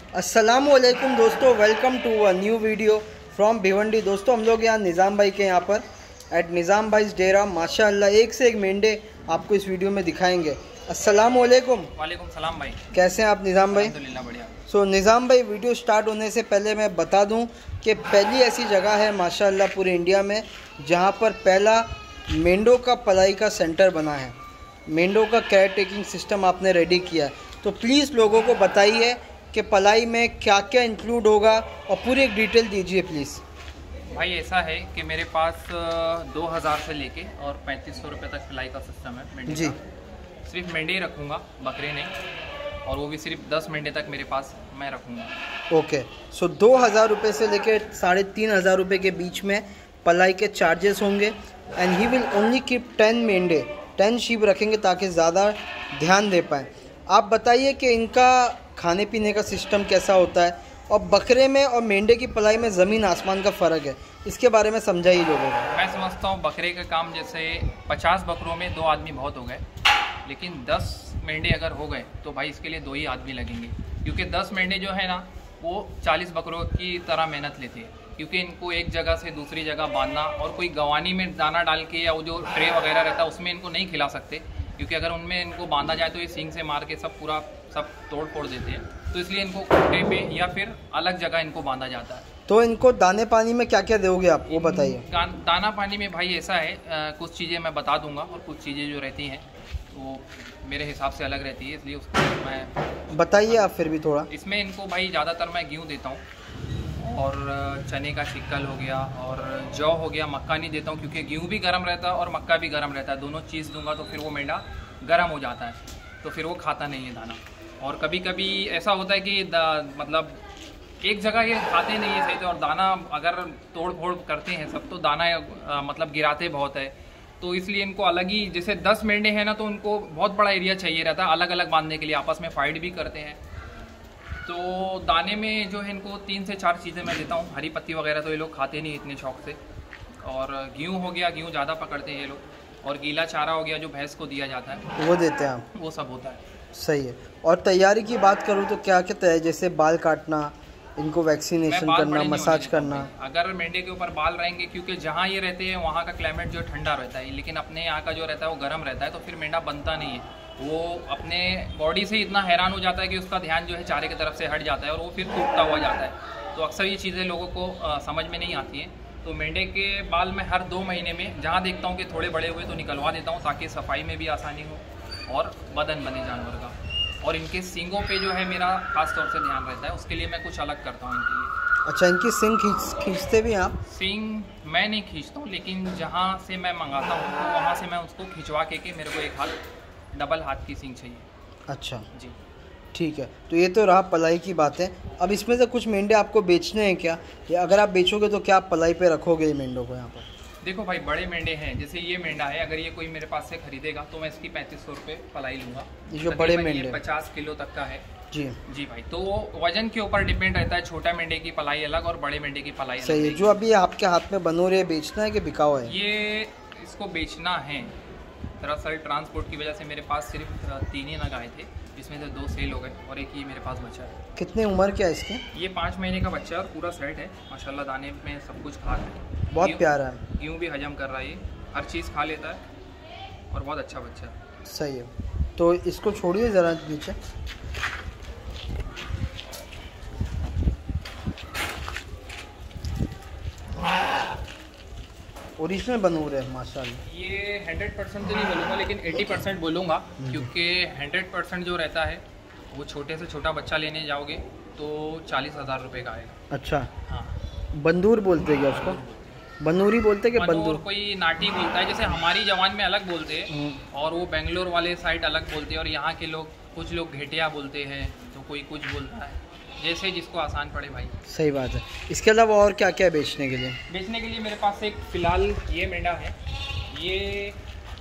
अस्सलामुअलैकुम दोस्तों, welcome to a new video from Bhiwandi. दोस्तों हम लोग यहाँ निज़ाम भाई के यहाँ पर एट निज़ाम भाई डेरा माशाअल्लाह एक से एक मेंढे आपको इस वीडियो में दिखाएंगे। अस्सलामुअलैकुम। वालेकुम सलाम भाई, कैसे हैं आप निज़ाम भाई? अल्हम्दुलिल्लाह बढ़िया। सो निज़ाम भाई, वीडियो स्टार्ट होने से पहले मैं बता दूं कि पहली ऐसी जगह है माशाअल्लाह पूरे इंडिया में जहां पर पहला मेंढों का पलाई का सेंटर बना है। मेंढों का केयर टेकिंग सिस्टम आपने रेडी किया है, तो प्लीज़ लोगों को बताइए कि पलाई में क्या क्या इंक्लूड होगा और पूरी एक डिटेल दीजिए प्लीज़। भाई ऐसा है कि मेरे पास 2000 से लेके और 3500 रुपये तक पलाई का सिस्टम है मेंढे जी। का। सिर्फ मेंढे ही रखूँगा, बकरे नहीं, और वो भी सिर्फ 10 मेंढे तक मेरे पास मैं रखूँगा। ओके, सो 2000 रुपये से लेके 3500 रुपये के बीच में पलाई के चार्जेस होंगे। And he will only keep 10 मेंढे, 10 शीप रखेंगे ताकि ज़्यादा ध्यान दे पाएँ। आप बताइए कि इनका खाने पीने का सिस्टम कैसा होता है, और बकरे में और मेंढे की पलाई में ज़मीन आसमान का फ़र्क है, इसके बारे में समझाइए लोगों को। मैं समझता हूँ बकरे का काम जैसे 50 बकरों में 2 आदमी बहुत हो गए, लेकिन 10 मेंढे अगर हो गए तो भाई इसके लिए 2 ही आदमी लगेंगे, क्योंकि 10 मेंढे जो है ना वो 40 बकरों की तरह मेहनत लेते हैं, क्योंकि इनको एक जगह से दूसरी जगह बांधना, और कोई गवानी में दाना डाल के या वो जो ट्रे वगैरह रहता है उसमें इनको नहीं खिला सकते, क्योंकि अगर उनमें इनको बांधा जाए तो ये सींग से मार के सब तोड़ फोड़ देते हैं। तो इसलिए इनको खूंटे पे या फिर अलग जगह इनको बांधा जाता है। तो इनको दाने पानी में क्या क्या दोगे आप, वो बताइए। दाना पानी में भाई ऐसा है, कुछ चीज़ें मैं बता दूंगा और कुछ चीज़ें जो रहती हैं वो मेरे हिसाब से अलग रहती है, इसलिए उसको मैं बताइए आप फिर भी थोड़ा। इसमें इनको भाई ज़्यादातर मैं गेहूँ देता हूँ, और चने का छिक्कल हो गया, और जौ हो गया। मक्का नहीं देता हूँ क्योंकि गेहूँ भी गर्म रहता है और मक्का भी गर्म रहता है, दोनों चीज़ दूंगा तो फिर वो मेंढा गर्म हो जाता है, तो फिर वो खाता नहीं है दाना। और कभी कभी ऐसा होता है कि मतलब एक जगह ये खाते नहीं है सही, तो और दाना अगर तोड़ फोड़ करते हैं सब, तो दाना मतलब गिराते बहुत है, तो इसलिए इनको अलग ही, जैसे 10 मेंढे हैं ना तो उनको बहुत बड़ा एरिया चाहिए रहता है अलग अलग बांधने के लिए, आपस में फाइट भी करते हैं। तो दाने में जो है इनको 3 से 4 चीज़ें मैं देता हूँ। हरी पत्ती वगैरह तो ये लोग खाते नहीं इतने शौक से, और गेहूँ हो गया, गेहूँ ज़्यादा पकड़ते हैं ये लोग, और गीला चारा हो गया जो भैंस को दिया जाता है वो देते हैं आप? वो सब होता है। सही है। और तैयारी की बात करूँ तो क्या क्या है, जैसे बाल काटना, इनको वैक्सीनेशन करना, मसाज करना। अगर मेंढे के ऊपर बाल रहेंगे, क्योंकि जहाँ ये रहते हैं वहाँ का क्लाइमेट जो ठंडा रहता है, लेकिन अपने यहाँ का जो रहता है वो गर्म रहता है, तो फिर मेंढा बनता नहीं है। वो अपने बॉडी से इतना हैरान हो जाता है कि उसका ध्यान जो है चारे की तरफ से हट जाता है और वो फिर टूटता हुआ जाता है। तो अक्सर ये चीज़ें लोगों को समझ में नहीं आती हैं। तो मेंढे के बाल में हर 2 महीने में जहाँ देखता हूँ कि थोड़े बड़े हुए तो निकलवा देता हूँ, ताकि सफाई में भी आसानी हो और बदन बने जानवर का। और इनके सींगों पे जो है मेरा खास तौर से ध्यान रहता है, उसके लिए मैं कुछ अलग करता हूँ इनके लिए। अच्छा, इनकी सींग खींचते भी आप? सींग मैं नहीं खींचता हूँ, लेकिन जहाँ से मैं मंगाता हूँ तो वहाँ से मैं उसको खिंचवा के मेरे को एक हाथ, डबल हाथ की सींग चाहिए। अच्छा जी, ठीक है। तो ये तो रहा पलाई की बात है। अब इसमें से कुछ मेंढे आपको बेचने हैं क्या, या अगर आप बेचोगे तो क्या आप पलाई पे रखोगे ये मेंढों को यहाँ पर? देखो भाई, बड़े मेंढे हैं, जैसे ये मेंढा है, अगर ये कोई मेरे पास से खरीदेगा तो मैं इसकी 3500 रुपये पलाई लूँगा। ये जो बड़े मेंढे 50 किलो तक का है। जी जी भाई, तो वजन के ऊपर डिपेंड रहता है, छोटा मेंढे की पलाई अलग और बड़े मेंढे की पलाई अलग। सही है। जो अभी आपके हाथ में बनोरे है, बेचना है कि बिकाऊ है? ये इसको बेचना है। दरअसल ट्रांसपोर्ट की वजह से मेरे पास सिर्फ 3 ही नग आए थे, जिसमें से 2 सेल हो गए और एक ही मेरे पास बचा है। कितनी उम्र क्या है इसकी? ये 5 महीने का बच्चा है और पूरा सेट है माशाल्लाह, दाने में सब कुछ खा रहा है, बहुत प्यारा है। गेहूँ भी हजम कर रहा है, ये हर चीज़ खा लेता है और बहुत अच्छा बच्चा है। सही है। तो इसको छोड़िए ज़रा नीचे। ओरिजिनल बनूर है माशाल्लाह। ये 100% तो नहीं बोलूँगा, लेकिन 80% बोलूँगा, क्योंकि 100% जो रहता है वो छोटे से छोटा बच्चा लेने जाओगे तो 40,000 रुपये का आएगा। अच्छा, हाँ। बंदूर बोलते हैं क्या उसको? बनूरी बोलते हैं कि बंदूर? कोई नाटी बोलता है, जैसे हमारी जवान में अलग बोलते हैं और वो बेंगलोर वाले साइड अलग बोलते हैं, और यहाँ के लोग, कुछ लोग घेटिया बोलते हैं, तो कोई कुछ बोलता है, जैसे जिसको आसान पड़े भाई। सही बात है। इसके अलावा और क्या क्या है बेचने के लिए? बेचने के लिए मेरे पास एक फ़िलहाल ये मेंढा है, ये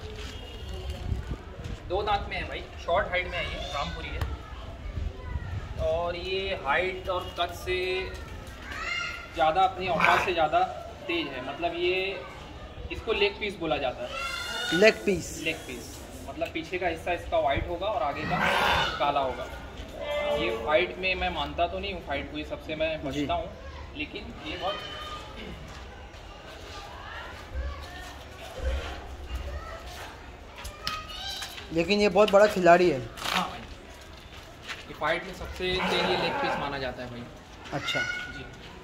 2 दांत में है भाई, शॉर्ट हाइट में है, ये रामपुरी है, और ये हाइट और कद से ज़्यादा, अपनी औकात से ज़्यादा तेज है। मतलब ये, इसको लेग पीस बोला जाता है। Leg piece? लेग पीस मतलब पीछे का हिस्सा इसका वाइट होगा और आगे का काला होगा। ये फाइट में मैं मानता तो नहीं हूँ, फाइट को ये सबसे मैं बचता हूँ, लेकिन ये बहुत बहुत बड़ा खिलाड़ी है। हाँ भाई, ये फाइट में सबसे तेज लेग पीस माना जाता है भाई। अच्छा जी।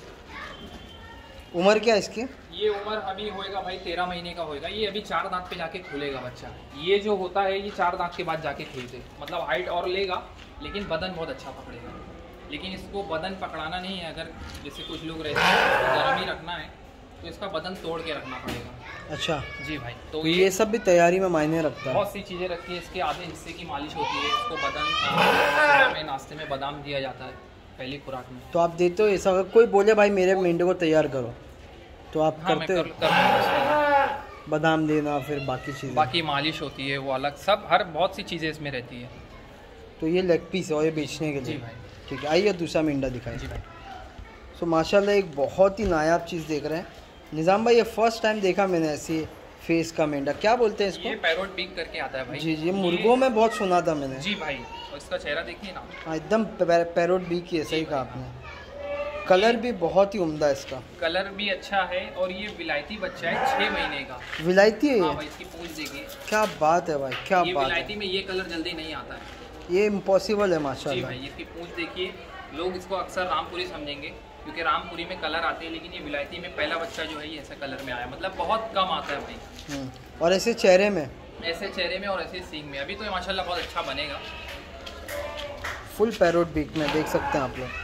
उम्र क्या है इसकी? ये उम्र अभी होएगा भाई 13 महीने का होएगा। ये अभी 4 दांत पे जाके खुलेगा बच्चा। ये जो होता है ये 4 दांत के बाद जाके खुलते, मतलब हाइट और लेगा लेकिन बदन बहुत अच्छा पकड़ेगा। लेकिन इसको बदन पकड़ाना नहीं है, अगर जैसे कुछ लोग रहते हैं तो गर्म ही रखना है, तो इसका बदन तोड़ के रखना पड़ेगा। अच्छा जी भाई। तो ये सब भी तैयारी में मायने रखता है। बहुत सी चीज़ें रखती है। इसके आधे हिस्से की मालिश होती है, इसको बदन में नाश्ते में बादाम दिया जाता है पहली खुराक में। तो आप देते हो ऐसा? अगर कोई बोले भाई मेरे मेंढे को तैयार करो तो आप करते हो? बादाम देना, फिर बाकी चीज़ें, बाकी मालिश होती है वो अलग, सब हर बहुत सी चीज़ें इसमें रहती है। तो ये लेग पीस है और ये बेचने के लिए? जी भाई। ठीक है, आइए दूसरा मेंढा दिखाएं। जी भाई। सो माशाल्लाह एक बहुत ही नायाब चीज़ देख रहे हैं निज़ाम भाई। ये फर्स्ट टाइम देखा मैंने ऐसी फेस का मेंढा। क्या बोलते हैं इसको? ये पैरोट बीक करके आता है भाई। जी जी, मुर्गों में बहुत सुना था मैंने। जी भाई। और इसका चेहरा देखिए ना। हाँ, एकदम पैरोट बीक ही है। सही कहा आपने। कलर भी बहुत ही उम्दा है इसका। कलर भी अच्छा है और ये विलायती बच्चा है 6 महीने का। विलायती है? हाँ भाई, इसकी पूंछ देखिए। क्या बात है भाई, क्या ये बात विलायती है। में ये कलर जल्दी नहीं आता है। ये इम्पॉसिबल है जी माशाल्लाह। भाई, इसकी पूंछ देखिए। लोग इसको अक्सर रामपुरी समझेंगे क्योंकि रामपुरी में कलर आते हैं, लेकिन ये विलायती में पहला बच्चा जो है ये ऐसा कलर में आया, मतलब बहुत कम आता है भाई। और ऐसे चेहरे में, ऐसे चेहरे में और ऐसे सींग में। अभी तो ये माशाल्लाह बहुत अच्छा बनेगा। फुल पैरोट बीक में देख सकते हैं आप लोग।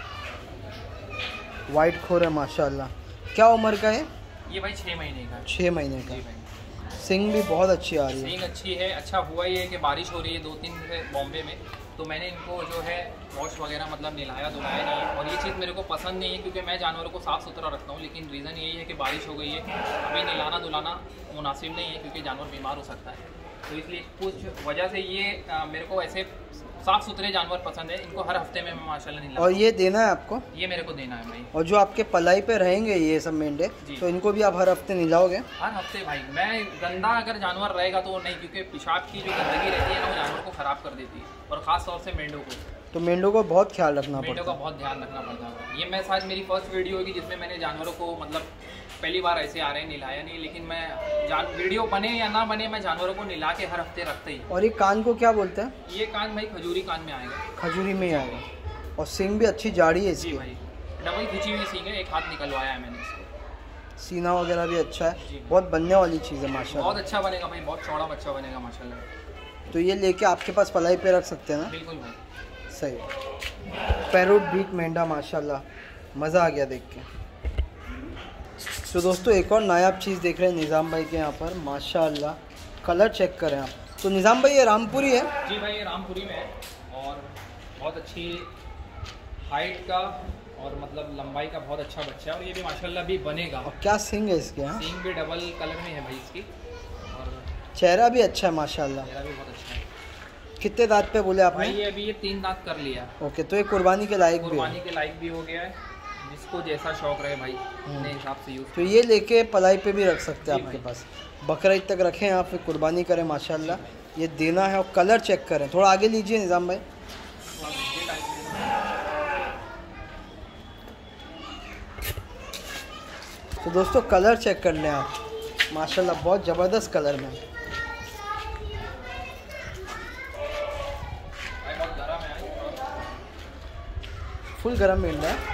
वाइट खोर है माशाल्लाह। क्या उम्र का है? ये भाई 6 महीने का है। 6 महीने का। जी भाई। सिंग भी बहुत अच्छी आ रही है। सिंग अच्छी है। अच्छा हुआ ये है कि बारिश हो रही है 2-3 दिन से बॉम्बे में, तो मैंने इनको जो है वॉश वगैरह मतलब नहलाया धुलाया नहीं है। और ये चीज़ मेरे को पसंद नहीं है क्योंकि मैं जानवरों को साफ़ सुथरा रखता हूँ, लेकिन रीज़न यही है कि बारिश हो गई है, अभी नहलाना धुलाना मुनासिब नहीं है क्योंकि जानवर बीमार हो सकता है। तो इसलिए कुछ वजह से ये मेरे को ऐसे साफ़ सुथरे जानवर पसंद है। इनको हर हफ्ते में मैं माशाल्लाह नहलाता हूँ। और ये देना है आपको? ये मेरे को देना है भाई। और जो आपके पलाई पे रहेंगे ये सब मेंढे, तो इनको भी आप हर हफ्ते नहलाओगे? हर हफ्ते भाई। मैं गंदा अगर जानवर रहेगा तो नहीं, क्योंकि पेशाब की जो गंदगी रहती है ना वो जानवर को ख़राब कर देती है, और ख़ास तौर से मेंढों को। तो मेंढों को बहुत ख्याल रखना पड़ता है। मेंढों का बहुत ध्यान रखना पड़ता है। ये मैं शायद मेरी फर्स्ट वीडियो होगी जिसमें मैंने जानवरों को मतलब पहली बार ऐसे आ रहे हैं नहलाया नहीं, लेकिन मैं वीडियो बने या ना बने मैं जानवरों को नहला के हर हफ्ते रखते ही। और ये कान को क्या बोलते हैं? ये कान भाई खजूरी कान में आएगा। खजूरी में ही आएगा। और सींग भी अच्छी जाड़ी है इसकी। जी भाई, डबल खिंची हुई सींग है, एक हाथ निकलवाया है मैंने इसको। सीना वगैरह भी अच्छा है, बहुत बनने वाली चीज़ है माशाल्लाह। बहुत अच्छा बनेगा भाई, बहुत चौड़ा बच्चा बनेगा माशाल्लाह। तो ये लेके आपके पास पलाई पे रख सकते हैं ना? बिल्कुल भाई। सही। पैरोट बीक मेंढा माशाल्लाह, मज़ा आ गया देख के। तो दोस्तों एक और नायाब चीज़ देख रहे हैं निज़ाम भाई के यहाँ पर माशाल्लाह। कलर चेक करें आप। तो निज़ाम भाई ये रामपुरी है? जी भाई, ये रामपुरी में है और बहुत अच्छी हाइट का और मतलब लंबाई का बहुत अच्छा बच्चा है, और ये भी माशाल्लाह भी बनेगा। और क्या सींग है इसके? यहाँ सींग भी डबल कलर में है भाई इसकी, और चेहरा भी अच्छा है माशाल्लाह। चेहरा भी बहुत अच्छा है। कितने दांत पे बोले आपने? भाई ये अभी ये 3 दांत कर लिया। ओके, तो ये कुर्बानी के लायक भी है? कुर्बानी के लायक भी हो गया है, जिसको जैसा शौक रहे भाई अपने हिसाब से यूज़। तो ये लेके पलाई पे भी रख सकते हैं जी आपके भाई। पास। बकरा ईद तक रखें आप, फिर कुर्बानी करें माशाल्लाह। ये देना है। और कलर चेक करें, थोड़ा आगे लीजिए निज़ाम भाई। तो दोस्तों कलर चेक कर लें आप माशाल्लाह, बहुत ज़बरदस्त कलर में। फुल गरम मेंढा है।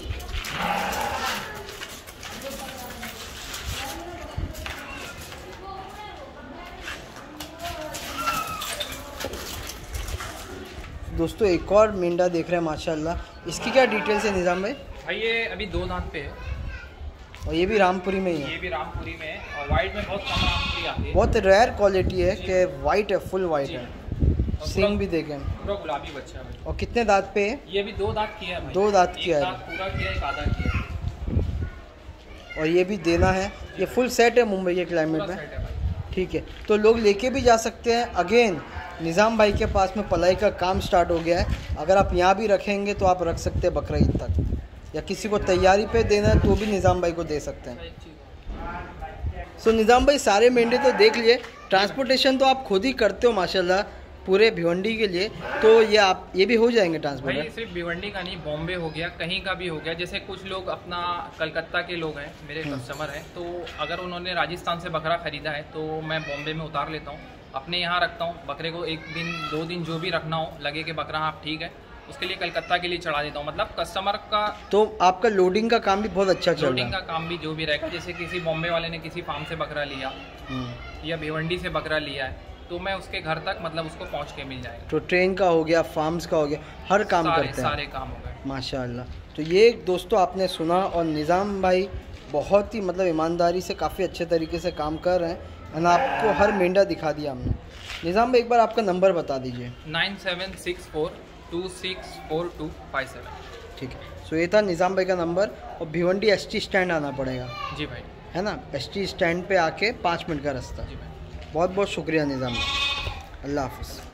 दोस्तों एक और मेंढा देख रहे हैं माशाल्लाह। इसकी क्या डिटेल्स है निज़ाम भाई? भाई ये अभी 2 दांत पे है, और ये भी रामपुरी में ही है? ये भी रामपुरी में है, और वाइट में बहुत कम रामपुरी आती है। बहुत रेयर क्वालिटी है कि वाइट है, फुल वाइट है। सींग भी देखें, पूरा गुलाबी बच्चा है। और कितने दांत पे है? ये भी 2 दांत किया है भाई। 2 दांत किया है। एक दांत पूरा किया है, एक आधा किया है। और ये भी देना है। ये फुल सेट है मुंबई के क्लाइमेट पूरा में? सेट है भाई। ठीक है, तो लोग लेके भी जा सकते हैं। अगेन निज़ाम भाई के पास में पलाई का काम स्टार्ट हो गया है। अगर आप यहाँ भी रखेंगे तो आप रख सकते हैं बकरा ईद तक, या किसी को तैयारी पे देना है तो भी निज़ाम भाई को दे सकते हैं। सो निज़ाम भाई सारे मेंढे तो देख लिए, ट्रांसपोर्टेशन तो आप खुद ही करते हो माशाल्लाह, पूरे भिवंडी के लिए, तो ये भी हो जाएंगे भाई ट्रांसपोर्ट? सिर्फ भिवंडी का नहीं, बॉम्बे हो गया, कहीं का भी हो गया। जैसे कुछ लोग अपना कलकत्ता के लोग हैं, मेरे कस्टमर हैं, तो अगर उन्होंने राजस्थान से बकरा ख़रीदा है तो मैं बॉम्बे में उतार लेता हूँ, अपने यहाँ रखता हूँ। बकरे को 1 दिन 2 दिन जो भी रखना हो, लगे कि बकरा आप ठीक है, उसके लिए कलकत्ता के लिए चढ़ा देता हूँ। मतलब कस्टमर का तो आपका लोडिंग का काम भी बहुत अच्छा चल रहा लोडिंग है। का काम भी जो भी रहेगा, जैसे किसी बॉम्बे वाले ने किसी फार्म से बकरा लिया या भिवंडी से बकरा लिया है, तो मैं उसके घर तक मतलब उसको पहुंच के मिल जाएगा। तो ट्रेन का हो गया, फार्म्स का हो गया, हर काम करते हैं। सारे काम हो गए माशाल्लाह। तो ये दोस्तों आपने सुना, और निज़ाम भाई बहुत ही मतलब ईमानदारी से काफ़ी अच्छे तरीके से काम कर रहे हैं, और आपको हर मेंढा दिखा दिया हमने। निज़ाम भाई एक बार आपका नंबर बता दीजिए। 9764264257। ठीक है, सो ये था निज़ाम भाई का नंबर। और भिवंडी ST स्टैंड आना पड़ेगा, जी भाई, है ना? ST स्टैंड पे आके 5 मिनट का रास्ता। जी भाई। बहुत बहुत शुक्रिया निज़ाम भाई, अल्लाह हाफ़िज़।